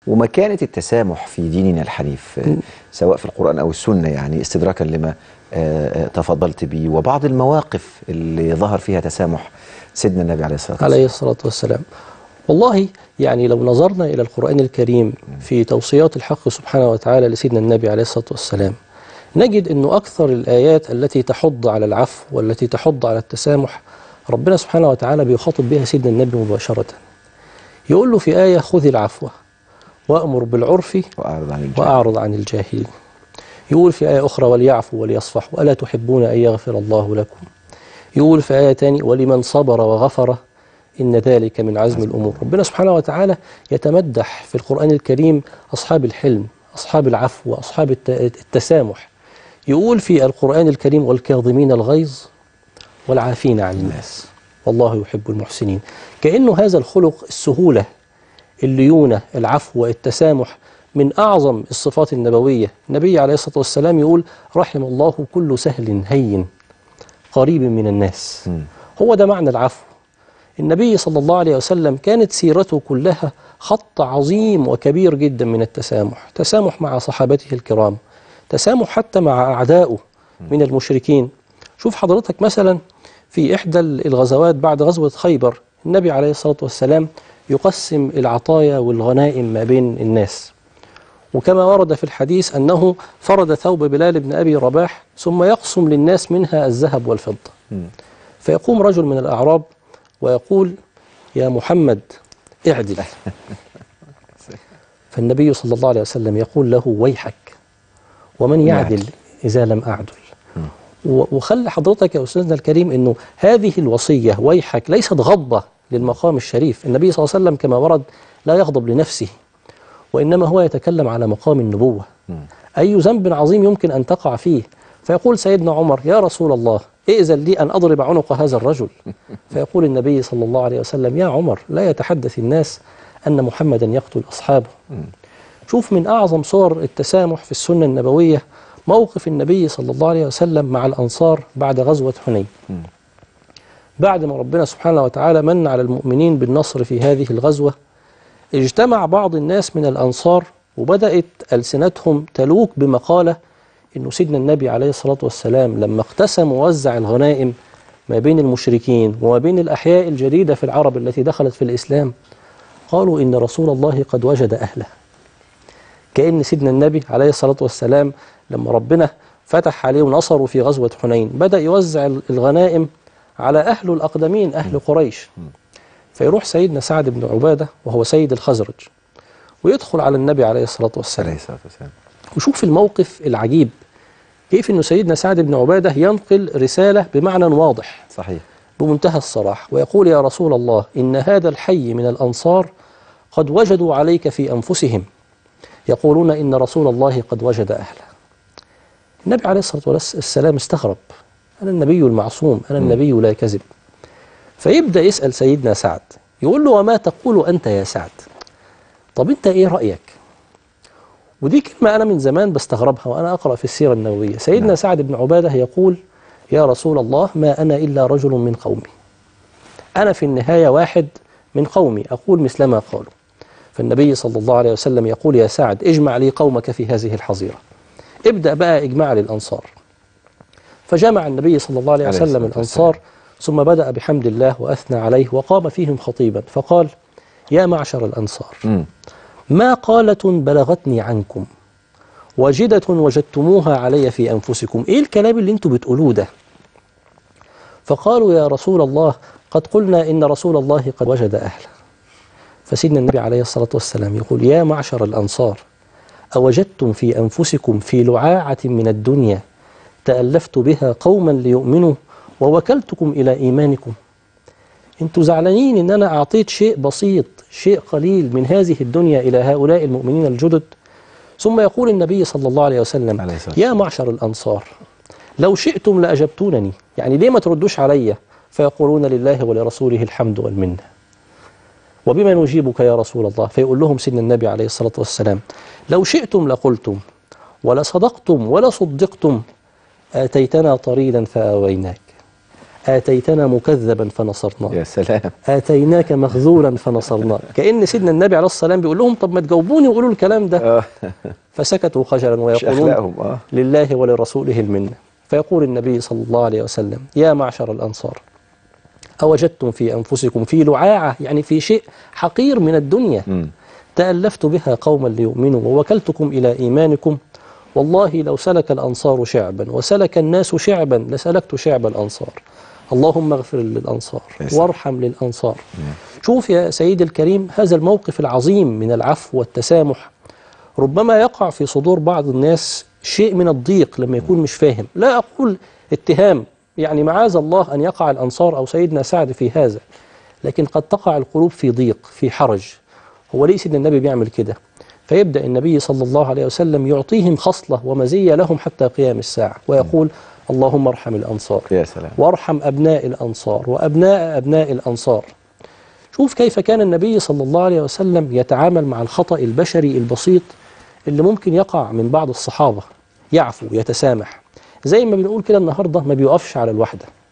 ومكانة التسامح في ديننا الحنيف سواء في القرآن أو السنة، يعني استدراكا لما تفضلت به وبعض المواقف اللي ظهر فيها تسامح سيدنا النبي عليه الصلاة والسلام. والله يعني لو نظرنا إلى القرآن الكريم في توصيات الحق سبحانه وتعالى لسيدنا النبي عليه الصلاة والسلام، نجد أنه أكثر الآيات التي تحض على العفو والتي تحض على التسامح ربنا سبحانه وتعالى بيخاطب بها سيدنا النبي مباشرة. يقول له في آية: خذ العفو وأمر بالعرف وأعرض عن الجاهلين. يقول في آية أخرى: وليعفوا وليصفحوا ألا تحبون أن يغفر الله لكم. يقول في آية تانية: ولمن صبر وغفر إن ذلك من عزم الأمور. ربنا سبحانه وتعالى يتمدح في القرآن الكريم أصحاب الحلم، أصحاب العفو، وأصحاب التسامح. يقول في القرآن الكريم: والكاظمين الغيظ والعافين عن الناس والله يحب المحسنين. كأنه هذا الخلق، السهولة، الليونة، العفو والتسامح، من أعظم الصفات النبوية. النبي عليه الصلاة والسلام يقول: رحم الله كل سهل هين قريب من الناس. هو ده معنى العفو. النبي صلى الله عليه وسلم كانت سيرته كلها خط عظيم وكبير جدا من التسامح، تسامح مع صحابته الكرام، تسامح حتى مع أعدائه من المشركين. شوف حضرتك مثلا في إحدى الغزوات بعد غزوة خيبر، النبي عليه الصلاة والسلام يقسم العطايا والغنائم ما بين الناس، وكما ورد في الحديث أنه فرد ثوب بلال بن أبي رباح ثم يقسم للناس منها الذهب والفضة. فيقوم رجل من الأعراب ويقول: يا محمد اعدل. فالنبي صلى الله عليه وسلم يقول له: ويحك، ومن يعدل إذا لم أعدل. وخلي حضرتك يا أستاذنا الكريم أنه هذه الوصية ويحك ليست غضبة للمقام الشريف. النبي صلى الله عليه وسلم كما ورد لا يغضب لنفسه، وإنما هو يتكلم على مقام النبوة. أي ذنب عظيم يمكن أن تقع فيه. فيقول سيدنا عمر: يا رسول الله ائذن لي أن أضرب عنق هذا الرجل. فيقول النبي صلى الله عليه وسلم: يا عمر لا يتحدث الناس أن محمدا يقتل أصحابه. شوف من أعظم صور التسامح في السنة النبوية موقف النبي صلى الله عليه وسلم مع الأنصار بعد غزوة حنين. بعد ما ربنا سبحانه وتعالى من على المؤمنين بالنصر في هذه الغزوة، اجتمع بعض الناس من الأنصار وبدأت ألسنتهم تلوك بمقالة إنه سيدنا النبي عليه الصلاة والسلام لما اقتسم ووزع الغنائم ما بين المشركين وما بين الأحياء الجديدة في العرب التي دخلت في الإسلام، قالوا إن رسول الله قد وجد أهله. كأن سيدنا النبي عليه الصلاة والسلام لما ربنا فتح عليه ونصروا في غزوة حنين بدأ يوزع الغنائم على أهل الأقدمين، أهل قريش. فيروح سيدنا سعد بن عبادة وهو سيد الخزرج ويدخل على النبي عليه الصلاة والسلام. وشوف الموقف العجيب، كيف أنه سيدنا سعد بن عبادة ينقل رسالة بمعنى واضح صحيح بمنتهى الصراحة، ويقول: يا رسول الله إن هذا الحي من الأنصار قد وجدوا عليك في أنفسهم يقولون إن رسول الله قد وجد أهله. النبي عليه الصلاة والسلام استغرب: أنا النبي المعصوم، أنا النبي لا كذب. فيبدأ يسأل سيدنا سعد، يقول له: وما تقول أنت يا سعد؟ طب أنت إيه رأيك؟ ودي كلمة أنا من زمان بستغربها وأنا أقرأ في السيرة النبوية. سيدنا سعد بن عبادة يقول: يا رسول الله ما أنا إلا رجل من قومي، أنا في النهاية واحد من قومي أقول مثلما قالوا. فالنبي صلى الله عليه وسلم يقول: يا سعد اجمع لي قومك في هذه الحظيرة، ابدأ بقى إجماع للأنصار. فجمع النبي صلى الله عليه وسلم الأنصار، ثم بدأ بحمد الله وأثنى عليه وقام فيهم خطيبا فقال: يا معشر الأنصار، ما قالة بلغتني عنكم وجدة وجدتموها علي في أنفسكم. إيه الكلام اللي انتوا بتقولوه ده؟ فقالوا: يا رسول الله قد قلنا إن رسول الله قد وجد أهله. فسيدنا النبي عليه الصلاة والسلام يقول: يا معشر الأنصار، أوجدتم في أنفسكم في لعاعة من الدنيا تألفت بها قوما ليؤمنوا ووكلتكم إلى إيمانكم؟ انتوا زعلانين إن أنا أعطيت شيء بسيط، شيء قليل من هذه الدنيا إلى هؤلاء المؤمنين الجدد؟ ثم يقول النبي صلى الله عليه وسلم: يا معشر الأنصار، لو شئتم لأجبتونني، يعني ليه ما تردوش علي؟ فيقولون: لله ولرسوله الحمد والمنة. وبما نجيبك يا رسول الله؟ فيقول لهم سيدنا النبي عليه الصلاة والسلام: لو شئتم لقلتم ولصدقتم ولصدقتم آتيتنا طريدا فآويناك. آتيتنا مكذبا فنصرناك، يا سلام. آتيناك مخذولا فنصرناك. كأن سيدنا النبي عليه الصلاة والسلام بيقول لهم طب ما تجاوبوني وقولوا الكلام ده. فسكتوا خجلا ويقولون لله ولرسوله المنة. فيقول النبي صلى الله عليه وسلم: يا معشر الأنصار، أوجدتم في أنفسكم في لعاعة، يعني في شيء حقير من الدنيا، تألفت بها قوما ليؤمنوا ووكلتكم إلى إيمانكم، والله لو سلك الأنصار شعبا وسلك الناس شعبا لسلكت شعب الأنصار، اللهم اغفر للأنصار وارحم للأنصار. شوف يا سيدي الكريم هذا الموقف العظيم من العفو والتسامح. ربما يقع في صدور بعض الناس شيء من الضيق لما يكون مش فاهم، لا أقول اتهام، يعني معاذ الله أن يقع الأنصار أو سيدنا سعد في هذا، لكن قد تقع القلوب في ضيق في حرج. هو ليه سيدنا النبي بيعمل كده؟ فيبدأ النبي صلى الله عليه وسلم يعطيهم خصلة ومزية لهم حتى قيام الساعة، ويقول: اللهم ارحم الأنصار، يا سلام، وارحم أبناء الأنصار وأبناء أبناء الأنصار. شوف كيف كان النبي صلى الله عليه وسلم يتعامل مع الخطأ البشري البسيط اللي ممكن يقع من بعض الصحابة، يعفو يتسامح. زي ما بنقول كده النهاردة ما بيوقفش على الوحدة،